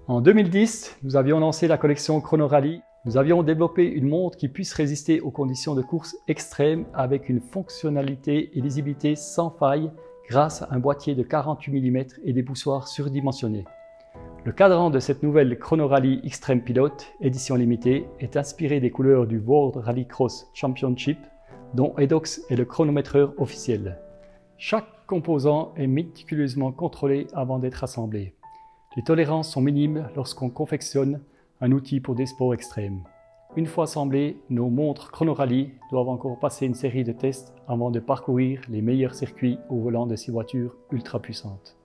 En 2010, nous avions lancé la collection Chrono Rally. Nous avions développé une montre qui puisse résister aux conditions de course extrêmes avec une fonctionnalité et lisibilité sans faille grâce à un boîtier de 48 mm et des poussoirs surdimensionnés. Le cadran de cette nouvelle Chrono Rally Extreme Pilot, édition limitée, est inspiré des couleurs du World Rallycross Championship, dont Edox est le chronométreur officiel. Chaque composant est méticuleusement contrôlé avant d'être assemblé. Les tolérances sont minimes lorsqu'on confectionne un outil pour des sports extrêmes. Une fois assemblées, nos montres Chrono Rally doivent encore passer une série de tests avant de parcourir les meilleurs circuits au volant de ces voitures ultra puissantes.